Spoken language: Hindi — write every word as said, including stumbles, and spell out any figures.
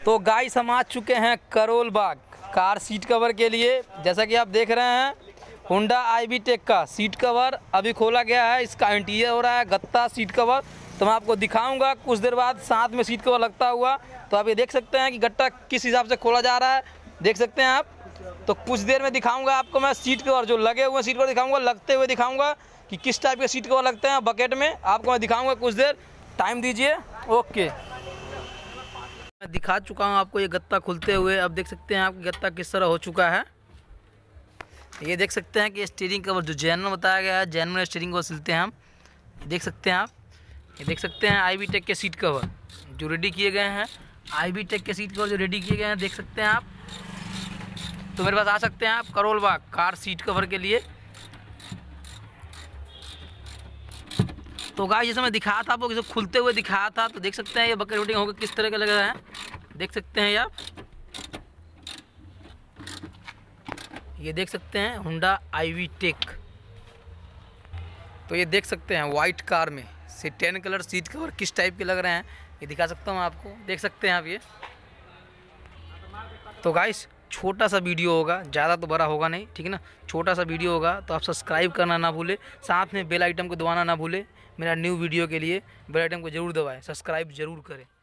तो गाइस हम आ चुके हैं Karol Bagh car seat cover के लिए। जैसा कि आप देख रहे हैं होंडा आई वी टेक का सीट कवर अभी खोला गया है। इसका इंटीरियर हो रहा है गत्ता सीट कवर, तो मैं आपको दिखाऊंगा कुछ देर बाद साथ में सीट कवर लगता हुआ। तो आप ये देख सकते हैं कि गट्टा किस हिसाब से खोला जा रहा है, देख सकते हैं आप। तो कुछ देर में दिखाऊंगा आपको मैं सीट कवर जो लगे हुए सीट कवर दिखाऊंगा, लगते हुए दिखाऊंगा कि किस टाइप के सीट कवर लगते हैं बकेट में, आपको मैं दिखाऊंगा कुछ देर, टाइम दीजिए। ओके, मैं दिखा चुका हूं आपको ये गत्ता खुलते हुए। अब देख सकते हैं आप गत्ता किस तरह हो चुका है। ये देख सकते हैं कि स्टीयरिंग कवर जो जेनुइन बताया गया है, जेनुइन स्टीयरिंग कवर सिलते हैं हम, देख सकते हैं आप। ये देख सकते हैं आई वी टेक के सीट कवर जो रेडी किए गए हैं, आई वी टेक के सीट कवर जो रेडी किए गए हैं, देख सकते हैं आप। तो मेरे पास आ सकते हैं आप Karol Bagh car seat cover के लिए। तो गाइस जैसे मैं दिखाया था आपको, जब खुलते हुए दिखाया था, तो देख सकते हैं ये बकेट रोटिंग होकर किस तरह का लग रहा है, देख सकते हैं आप। ये देख सकते हैं होंडा आई वी टेक। तो ये देख सकते हैं वाइट कार में से टेन कलर सीट कवर किस टाइप के लग रहे हैं, ये दिखा सकता हूँ आपको, देख सकते हैं आप ये। तो गाइस छोटा सा वीडियो होगा, ज़्यादा तो बड़ा होगा नहीं, ठीक है ना, छोटा सा वीडियो होगा। तो आप सब्सक्राइब करना ना भूलें, साथ में बेल आइटम को दबाना ना भूलें। मेरा न्यू वीडियो के लिए बेल आइटम को ज़रूर दबाएं, सब्सक्राइब ज़रूर करें।